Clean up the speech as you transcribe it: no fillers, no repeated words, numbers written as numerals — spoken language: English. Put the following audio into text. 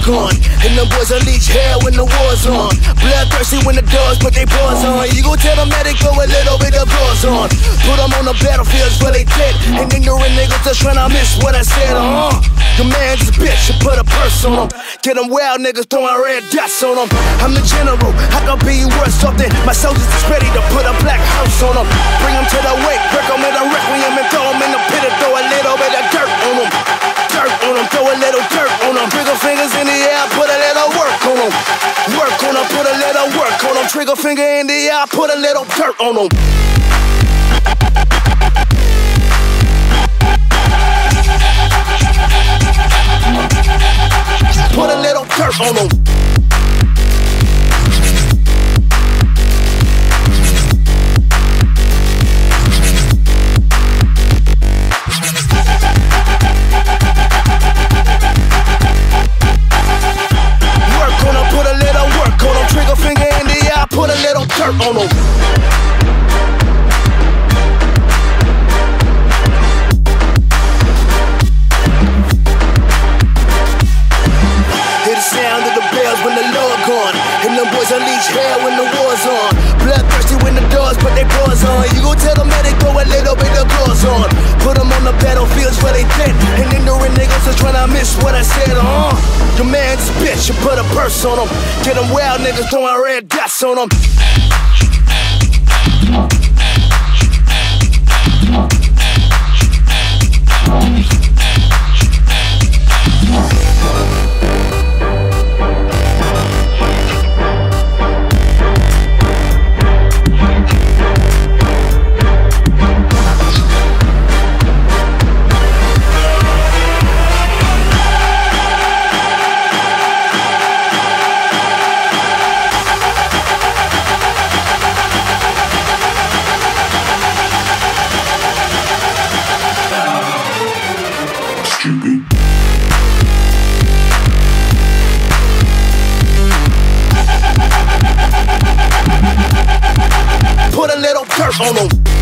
on. And them boys unleash hell when the war's on. Bloodthirsty when the dogs put they paws on. You gon' tell them that it go a little bit of applause on. Put them on the battlefields where they dead. And ignorant niggas just tryna miss what I said, Your man's a bitch, you put a purse on him. Get them wild niggas throwing red dots on them. I'm the general, I can be worth something. My soldiers is ready to put a black house on them. Bring them to the wake, break them in a requiem and throw them in the pit and throw a little bit of dirt on them. Dirt on them, throw a little dirt on them. Trigger fingers in the air, put a little work on them. Work on them, put a little work on them. Trigger finger in the air, put a little dirt on them. Put a little dirt on them. Work on them, put a little work on them. Trigger finger in the eye, put a little dirt on them. Sound of the bells when the Lord gone. And them boys unleash hell when the war's on. Bloodthirsty when the dogs put their paws on. You gon' tell them that it go a little bit of applause on. Put them on the battlefields where they dead. And ignorant niggas just tryna miss what I said, Your man's a bitch, you put a purse on him. Get them wild niggas throwing red dots on them. Put a little dirt on them.